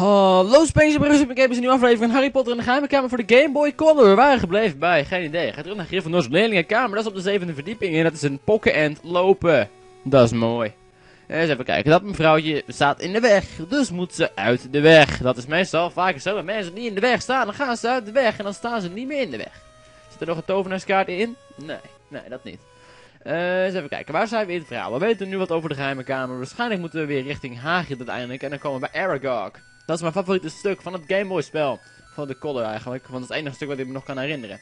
Hallo Spencer, ik heb eens een nieuwe aflevering van Harry Potter in de geheime kamer voor de Game Boy Color. We waren gebleven bij, geen idee. Ga terug naar Gryffindor's leerlingenkamer, dat is op de 7e verdieping en dat is een pokkenend lopen. Dat is mooi. Eens even kijken, dat mevrouwtje staat in de weg, dus moet ze uit de weg. Dat is meestal vaker zo, dat mensen die in de weg staan, dan gaan ze uit de weg en dan staan ze niet meer in de weg. Zit er nog een tovenaarskaart in? Nee, dat niet. Eens even kijken, waar zijn we in het verhaal? We weten nu wat over de geheime kamer. Waarschijnlijk moeten we weer richting Hagrid uiteindelijk en dan komen we bij Aragog. Dat is mijn favoriete stuk van het Game Boy spel. Van de Color eigenlijk, want dat is het enige stuk wat ik me nog kan herinneren.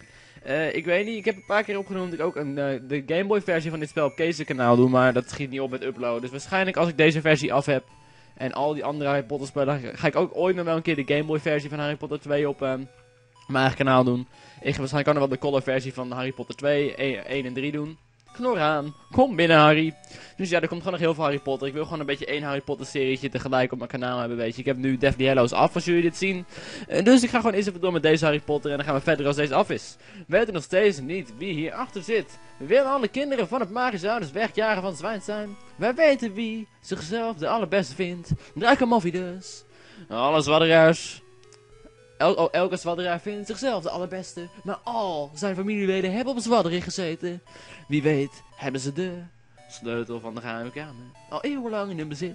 Ik weet niet, ik heb een paar keer opgenoemd dat ik ook de Game Boy versie van dit spel op Kees' kanaal doe, maar dat schiet niet op met uploaden. Dus waarschijnlijk als ik deze versie af heb en al die andere Harry Potter spellen, ga ik ook ooit nog wel een keer de Game Boy versie van Harry Potter 2 op mijn eigen kanaal doen. Ik ga waarschijnlijk ook nog wel de Color versie van Harry Potter 2, 1 en 3 doen. Knor aan, kom binnen Harry. Dus ja, er komt gewoon nog heel veel Harry Potter. Ik wil gewoon een beetje één Harry Potter serietje tegelijk op mijn kanaal hebben, weet je. Ik heb nu Deathly Hallows af, als jullie dit zien. Dus ik ga gewoon eerst even door met deze Harry Potter en dan gaan we verder als deze af is. We weten nog steeds niet wie hierachter zit. We willen alle kinderen van het magische ouders wegjagen van Zwijnstein. Wij weten wie zichzelf de allerbeste vindt. Draco Malfoy dus. Alle zwadderaars. Elke zwadderaar vindt zichzelf de allerbeste, maar al zijn familieleden hebben op een zwadderig gezeten. Wie weet hebben ze de sleutel van de geheime kamer al eeuwenlang in hun bezit.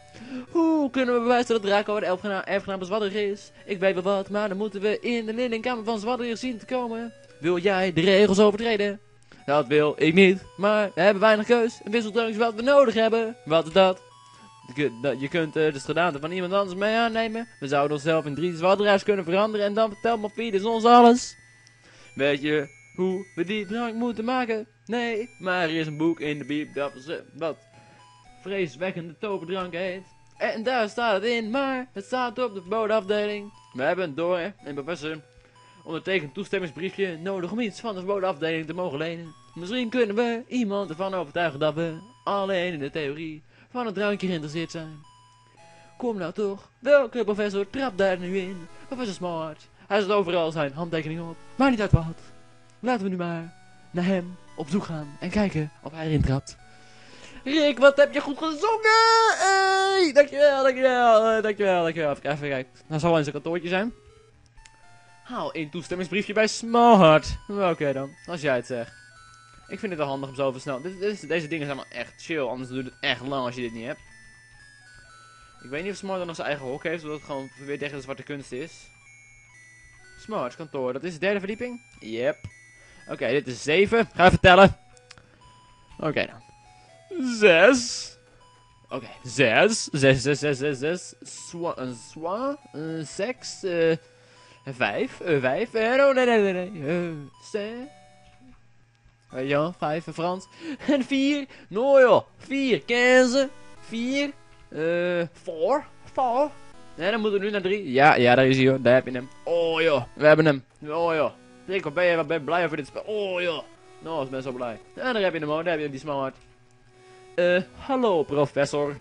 Hoe kunnen we bewijzen dat Draco de erfgenaam van Zwadderig is? Ik weet wel wat, maar dan moeten we in de leerlingkamer van Zwadderig zien te komen. Wil jij de regels overtreden? Dat wil ik niet, maar we hebben weinig keus. Een wisseldrankje is wat we nodig hebben. Wat is dat? Je kunt de gedaante van iemand anders mee aannemen. We zouden onszelf in 3 zwadderaars kunnen veranderen en dan vertelt Malfoy ons alles. Weet je hoe we die drank moeten maken? Nee, maar er is een boek in de bieb dat wat vreeswekkende toverdrank heet. En daar staat het in, maar het staat op de verboden afdeling. We hebben door en professor ondertekend toestemmingsbriefje nodig om iets van de verboden afdeling te mogen lenen. Misschien kunnen we iemand ervan overtuigen dat we alleen in de theorie van het drankje geïnteresseerd zijn. Kom nou toch, welke professor trapt daar nu in? Professor Smart. Hij zet overal zijn handtekening op. Maar niet uit wat. Laten we nu maar naar hem op zoek gaan en kijken of hij erin trapt. Rick, wat heb je goed gezongen? Hey, dankjewel. Even kijken. Nou, zal wel eens een kantoortje zijn. Haal een toestemmingsbriefje bij Smart. Oké dan, als jij het zegt. Ik vind het wel handig om zo snel. Deze dingen zijn wel echt chill, anders duurt het echt lang als je dit niet hebt. Ik weet niet of Smart dan nog zijn eigen hok heeft, zodat het gewoon weer tegen de zwarte kunst is. Smart's kantoor, dat is de 3e verdieping? Yep. Oké, dit is 7. Ga even tellen. Oké dan. 6. Oké, 6. 6. Seks. 5. 5. Oh, nee. 6. Ja, 5 Frans. En 4. Nou joh. 4. 15. 4. 4. Nee, dan moeten we nu naar 3. Ja, daar is hij hoor. Daar heb je hem. Oh joh, we hebben hem. Oh joh. Rick, wat ben je blij over dit spel? Oh joh. Nou, ik ben zo blij. En daar heb je hem hoor. Daar heb je die Smart. Hallo professor.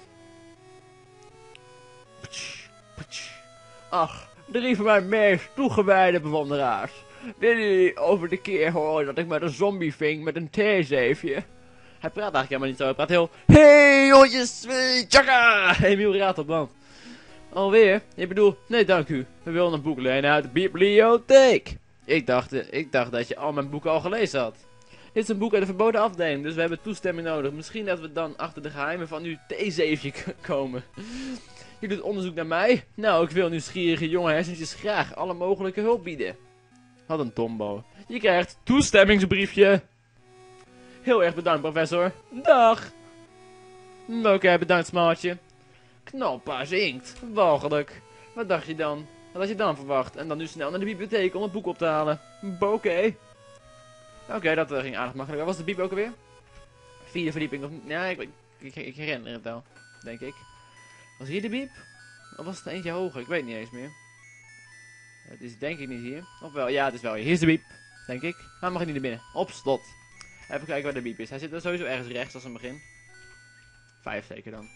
Ach, 3 van mijn meest toegewijde bewonderaars. Willen jullie over de keer horen dat ik met een zombie ving met een theezeefje? Hij praat eigenlijk helemaal niet zo, hij praat heel... Hey jongens, tjaka! Emiel Ratelband. Alweer? Ik bedoel, nee dank u. We willen een boek lenen uit de bibliotheek. Ik dacht dat je al mijn boeken al gelezen had. Dit is een boek uit de verboden afdeling, dus we hebben toestemming nodig. Misschien dat we dan achter de geheimen van uw theezeefje komen. Je doet onderzoek naar mij? Nou, ik wil nieuwsgierige jonge hersentjes graag alle mogelijke hulp bieden. Wat een tombo. Je krijgt toestemmingsbriefje. Heel erg bedankt, professor. Dag. Oké, bedankt, Smartje. Knalpaars inkt. Walgelijk. Wat dacht je dan? Wat had je dan verwacht? En dan nu snel naar de bibliotheek om het boek op te halen. Oké. Oké, dat ging aardig makkelijk. Wat was de bieb ook alweer? 4e verdieping of... Ja, ik herinner het wel. Denk ik. Was hier de bieb? Of was het eentje hoger? Ik weet niet eens meer. Het is denk ik niet hier. Of wel? Ja, het is wel hier. Hier is de biep. Denk ik. Maar mag ik niet naar binnen. Op slot. Even kijken waar de biep is. Hij zit er sowieso ergens rechts als een begin. 5 zeker dan.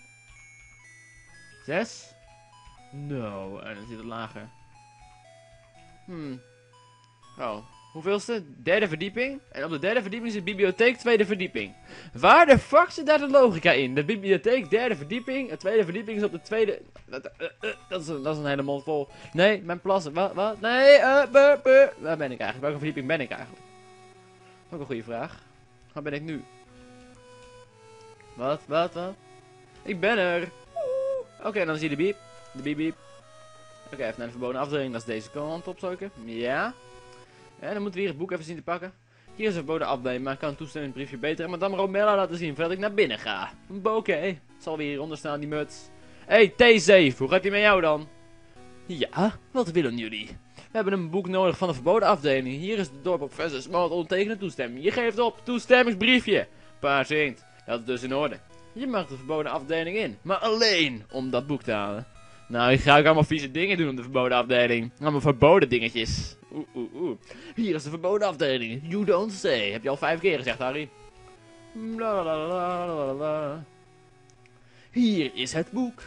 6. No. En dan zit het lager. Oh. Hoeveelste? Derde verdieping. En op de derde verdieping is de bibliotheek, tweede verdieping. Waar de fuck zit daar de logica in? De bibliotheek, derde verdieping. De tweede verdieping is op de tweede... Dat is een hele mond vol. Nee, mijn plassen. Wat? Nee, Waar ben ik eigenlijk? Welke verdieping ben ik eigenlijk? Ook een goede vraag. Waar ben ik nu? Wat? Ik ben er. Oké, dan zie je de biep. De biep. Oké, even naar de verboden afdeling. Dat is deze kant opzoeken. Ja. En dan moeten we hier het boek even zien te pakken. Hier is een verboden afdeling, maar ik kan een toestemmingsbriefje beter en Madame Romella laten zien voordat ik naar binnen ga. Oké. Zal weer hieronder staan, die muts. Hey, T7, hoe gaat die met jou dan? Ja, wat willen jullie? We hebben een boek nodig van de verboden afdeling. Hier is de dorp op Professor Smalt ondertekende toestemming. Je geeft op, toestemmingsbriefje. Paars inkt. Dat is dus in orde. Je mag de verboden afdeling in, maar alleen om dat boek te halen. Nou, ik ga ook allemaal vieze dingen doen op de verboden afdeling. Allemaal verboden dingetjes. Hier is de verboden afdeling. You don't say. Heb je al 5 keer gezegd, Harry? Hier is het boek.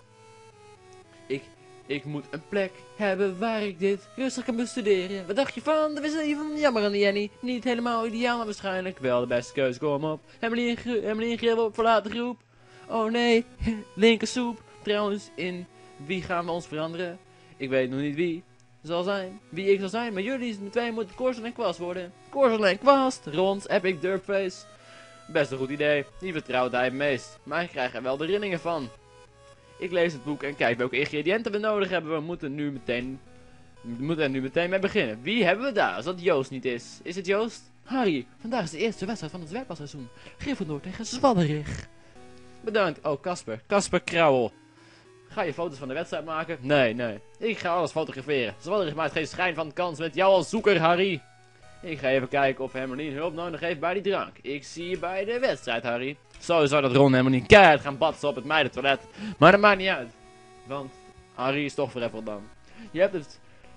Ik moet een plek hebben waar ik dit rustig kan bestuderen. Wat dacht je van de wc van Jammer aan Jenny? Niet helemaal ideaal, maar waarschijnlijk wel de beste keuze. Kom op. Emmeline Grill op verlaat de groep. Oh nee, linkersoep. Trouwens, in wie gaan we ons veranderen? Ik weet nog niet wie ik zal zijn, maar jullie met twee moeten Korsel en Kwast worden. Korsel en Kwast, Rons, Epic, Dirtface. Best een goed idee, die vertrouwt hij het meest, maar ik krijg er wel de rillingen van. Ik lees het boek en kijk welke ingrediënten we nodig hebben. We moeten er nu meteen mee beginnen. Wie hebben we daar als dat Joost niet is? Is het Joost? Harry, vandaag is de eerste wedstrijd van het zwerfbalseizoen. Gryffindor tegen Zwadderig. Bedankt. Oh, Kasper Krauwel. Ga je foto's van de wedstrijd maken? Nee. Ik ga alles fotograferen. Zwadderig maakt geen schijn van kans met jou als zoeker, Harry. Ik ga even kijken of Hermeline hulp nodig heeft bij die drank. Ik zie je bij de wedstrijd, Harry. Zo zou dat Ron en Hermeline keihard gaan batsen op het meidentoilet. Maar dat maakt niet uit. Want Harry is toch forever dan. Je hebt het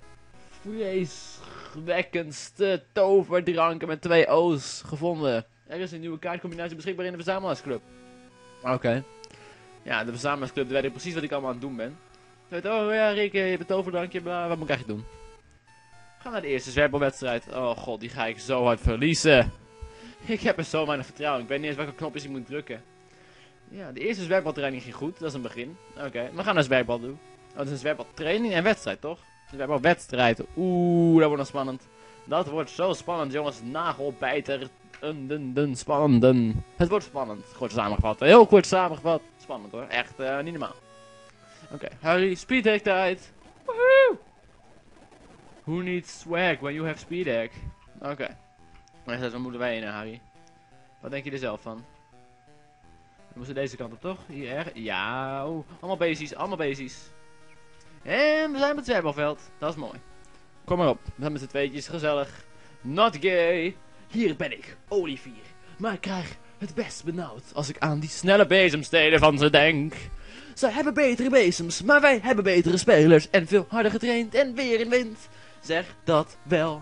vreeswekkendste toverdranken met 2 O's gevonden. Er is een nieuwe kaartcombinatie beschikbaar in de verzamelaarsclub. Oké. Ja, de verzamelaarsclub weet ik precies wat ik allemaal aan het doen ben. Je weet, oh ja Rick, je hebt een toverdrankje, bla, wat moet ik eigenlijk doen? Ga naar de eerste zwerpelwedstrijd. Oh god, die ga ik zo hard verliezen. Ik heb er zo weinig vertrouwen. Ik weet niet eens welke knopjes ik moet drukken. Ja, de eerste zwerpbaltraining ging goed. Dat is een begin. Oké, we gaan naar zwerpbal doen. Oh, het is een zwerpbaltraining en wedstrijd, toch? Zwerpbalwedstrijd. Oeh, dat wordt nog spannend. Dat wordt zo spannend, jongens. Nagelbijter. Spannend. Het wordt spannend. Kort samengevat. Heel kort samengevat. Spannend hoor. Echt niet normaal. Oké, Harry, speedhack tijd. Woehoe! Who needs swag when you have speedhack? Oké. Maar waar moeten wij in, Harry? Wat denk je er zelf van? We moeten deze kant op, toch? Hier, ja. Allemaal beestjes, En we zijn op het zwerpbalveld. Dat is mooi. Kom maar op. We zijn met z'n tweetjes, gezellig. Not gay. Hier ben ik, Olivier. Maar ik krijg het best benauwd als ik aan die snelle bezemstelen van ze denk. Zij hebben betere bezems, maar wij hebben betere spelers. En veel harder getraind en weer in wind. Zeg dat wel.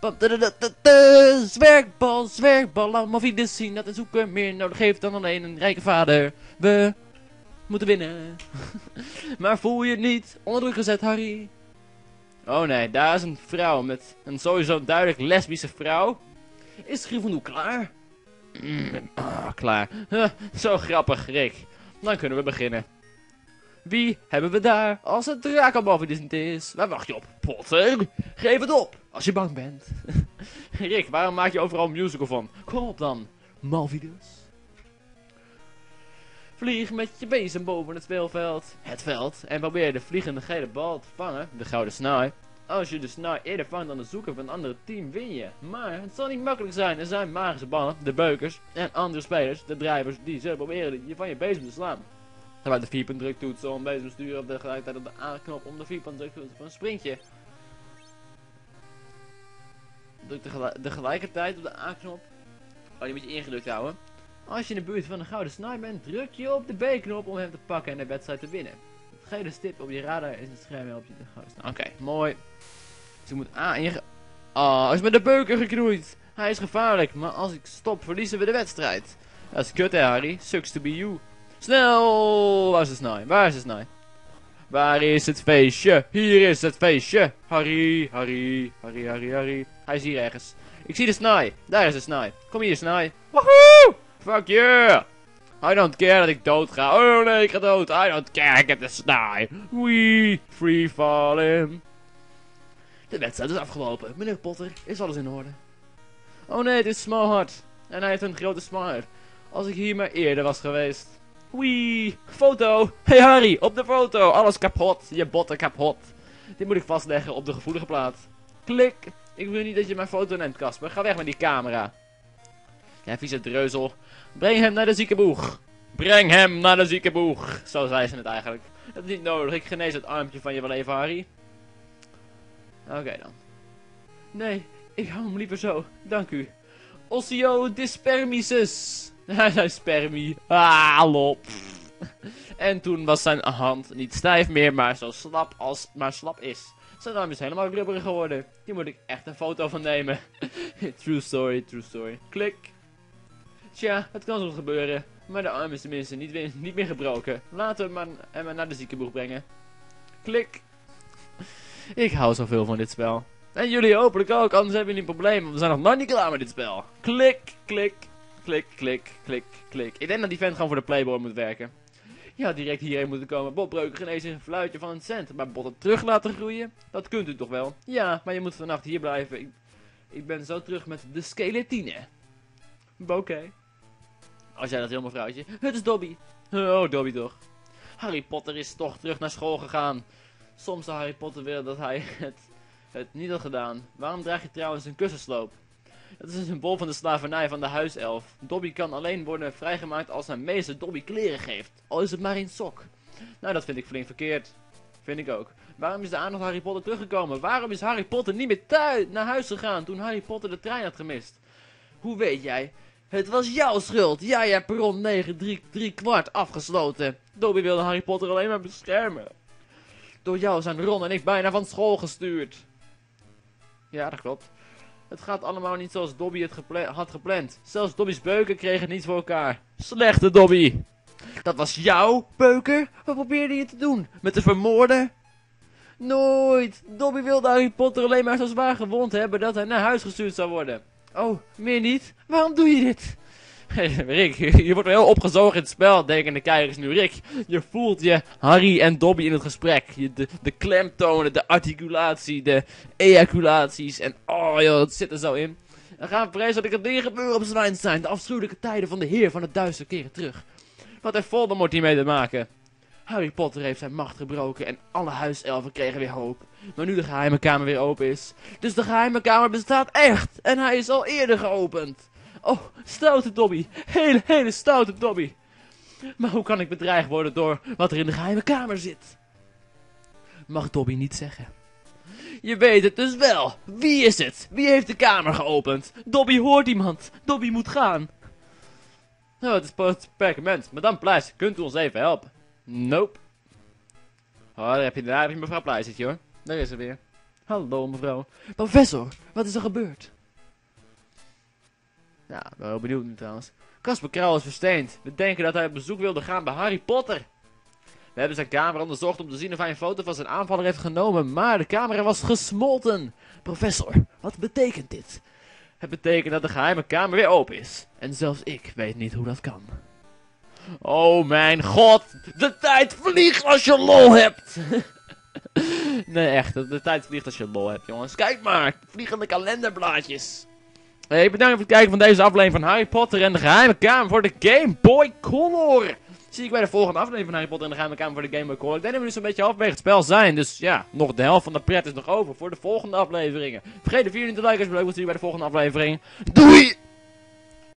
Zwerkbal, allemaal vides zien dat een zoeker meer nodig heeft dan alleen een rijke vader. We moeten winnen. Maar voel je het niet onder druk gezet, Harry? Oh nee, daar is een vrouw met een sowieso duidelijk lesbische vrouw. Is Gryffindor klaar? Klaar. Zo grappig, Rick. Dan kunnen we beginnen. Wie hebben we daar als het drakenbalvident is? Waar wacht je op? Potter? Geef het op, als je bang bent. Rick, waarom maak je overal een musical van? Kom op dan, Malvidus. Vlieg met je bezem boven het speelveld. Het veld. En probeer de vliegende gele bal te vangen. De gouden snaai. Als je de snaai eerder vangt dan de zoeker van een ander team, win je. Maar het zal niet makkelijk zijn. Er zijn magische ballen, de beukers en andere spelers, de drijvers, die zullen proberen je van je bezem te slaan. Gebruik de 4-punt druktoetsen om bezem te sturen, op de gelijkheid op de A-knop om de 4-punt druktoetsen voor een sprintje. Druk de gelijkertijd op de A-knop. Oh, die moet je ingedrukt houden. Als je in de buurt van een gouden snaai bent, druk je op de B-knop om hem te pakken en de wedstrijd te winnen. Het gele stip op je radar is het scherm op je de gouden snaai. Oké, mooi. Dus je moet A inge... Oh, hij is met de beuker geknoeid. Hij is gevaarlijk, maar als ik stop, verliezen we de wedstrijd. Dat is kut hè, Harry. Sucks to be you. Snel! Waar is de snaai? Waar is de snaai? Waar is het feestje? Hier is het feestje. Harry. Hij is hier ergens. Ik zie de snaai. Daar is de snaai. Kom hier, snaai. Woehoe! Fuck you! I don't care dat ik dood ga. Oh nee, ik ga dood. I don't care, ik heb de snaai. Wee, free falling. De wedstrijd is afgelopen. Meneer Potter, is alles in orde? Oh nee, het is Smallheart. En hij heeft een grote Smallheart. Als ik hier maar eerder was geweest. Wee, foto. Hey Harry, op de foto. Alles kapot. Je botten kapot. Dit moet ik vastleggen op de gevoelige plaat. Klik. Ik wil niet dat je mijn foto neemt, Casper. Ga weg met die camera. Ja, vieze dreuzel. Breng hem naar de ziekenboeg. Breng hem naar de ziekenboeg. Zo zei ze het eigenlijk. Dat is niet nodig. Ik genees het armpje van je wel even, Harry. Oké dan. Nee, ik hou hem liever zo. Dank u. Osseo dispermisus. Hij zei spermie. Ah, lop. En toen was zijn hand niet stijf meer, maar zo slap als maar slap is. Zijn arm is helemaal rubberig geworden. Hier moet ik echt een foto van nemen. True story, true story. Klik. Tja, het kan soms gebeuren. Maar de arm is tenminste niet meer gebroken. Laten we hem maar naar de ziekenboeg brengen. Klik. Ik hou zoveel van dit spel. En jullie hopelijk ook, anders hebben jullie een probleem. Want we zijn nog nooit niet klaar met dit spel. Klik, klik, klik, klik, klik, klik. Ik denk dat die vent gewoon voor de Playboy moet werken. Ja, direct hierheen moeten komen. Botbreuken genezen een fluitje van een cent. Maar botten terug laten groeien? Dat kunt u toch wel? Ja, maar je moet vannacht hier blijven. Ik ben zo terug met de skeletine. Oké. Als jij dat wil, mevrouwtje. Het is Dobby. Oh, Dobby toch. Harry Potter is toch terug naar school gegaan. Soms zou Harry Potter willen dat hij het niet had gedaan. Waarom draag je trouwens een kussensloop? Dat is een symbool van de slavernij van de huiself. Dobby kan alleen worden vrijgemaakt als zijn meester Dobby kleren geeft. Al is het maar in sok. Nou, dat vind ik flink verkeerd. Vind ik ook. Waarom is de aandacht Harry Potter teruggekomen? Waarom is Harry Potter niet meer naar huis gegaan toen Harry Potter de trein had gemist? Hoe weet jij? Het was jouw schuld. Jij hebt perron 9 3/4 afgesloten. Dobby wilde Harry Potter alleen maar beschermen. Door jou zijn Ron en ik bijna van school gestuurd. Ja, dat klopt. Het gaat allemaal niet zoals Dobby het had gepland. Zelfs Dobby's beuken kregen het niet voor elkaar. Slechte Dobby. Dat was jouw beuker? Wat probeerde je te doen? Met te vermoorden? Nooit. Dobby wilde Harry Potter alleen maar zo zwaar gewond hebben dat hij naar huis gestuurd zou worden. Oh, meer niet? Waarom doe je dit? Rick, je wordt wel heel opgezogen in het spel, denken de kijkers nu. Rick, je voelt je Harry en Dobby in het gesprek. De klemtonen, de articulatie, de ejaculaties en oh joh, het zit er zo in. Dan gaan we vrezen dat ik het dingen gebeuren op Zwijnstein. De afschuwelijke tijden van de heer van het duister keren terug. Wat heeft Voldemort hiermee te maken? Harry Potter heeft zijn macht gebroken en alle huiselfen kregen weer hoop. Maar nu de geheime kamer weer open is. Dus de geheime kamer bestaat echt en hij is al eerder geopend. Oh, stoute Dobby. Hele stoute Dobby. Maar hoe kan ik bedreigd worden door wat er in de geheime kamer zit? Mag Dobby niet zeggen. Je weet het dus wel. Wie is het? Wie heeft de kamer geopend? Dobby hoort iemand. Dobby moet gaan. Nou, het is het perkament. Madame Pluis, kunt u ons even helpen? Nope. Oh, daar heb je mevrouw Pluis zit, hoor. Daar is ze weer. Hallo, mevrouw. Professor, wat is er gebeurd? Nou, ik ben wel benieuwd nu trouwens. Casper Krauw is versteend. We denken dat hij op bezoek wilde gaan bij Harry Potter. We hebben zijn camera onderzocht om te zien of hij een foto van zijn aanvaller heeft genomen, maar de camera was gesmolten. Professor, wat betekent dit? Het betekent dat de geheime kamer weer open is. En zelfs ik weet niet hoe dat kan. Oh mijn god, de tijd vliegt als je lol hebt. Nee echt, de tijd vliegt als je lol hebt jongens. Kijk maar, vliegende kalenderblaadjes. Hey, bedankt voor het kijken van deze aflevering van Harry Potter en de geheime kamer voor de Game Boy Color. Zie ik bij de volgende aflevering van Harry Potter en de geheime kamer voor de Game Boy Color. Ik denk dat we nu zo'n beetje halverwege het spel zijn. Dus ja, nog de helft van de pret is nog over voor de volgende afleveringen. Vergeet de 4 niet te liken als je leuk wilt zien bij de volgende aflevering. Doei!